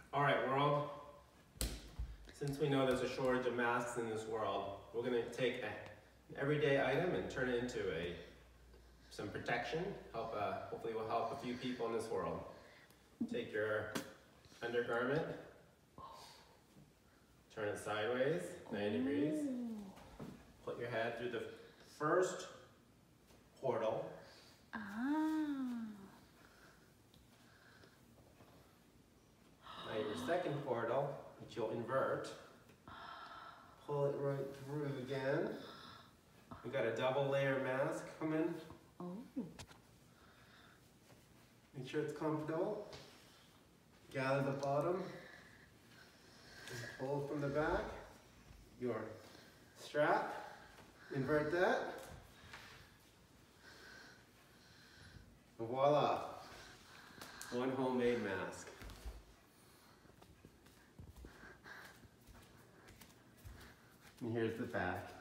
All right, world. Since we know there's a shortage of masks in this world, we're going to take an everyday item and turn it into some protection. Hopefully will help a few people in this world. Take your undergarment, turn it sideways, 90 degrees. Put your head through the first portal. Now your second portal, which you'll invert. Pull it right through again. We got a double layer mask coming. Make sure it's comfortable. Gather the bottom. Just pull from the back. Your strap. Invert that. And voila. One homemade mask. And here's the back.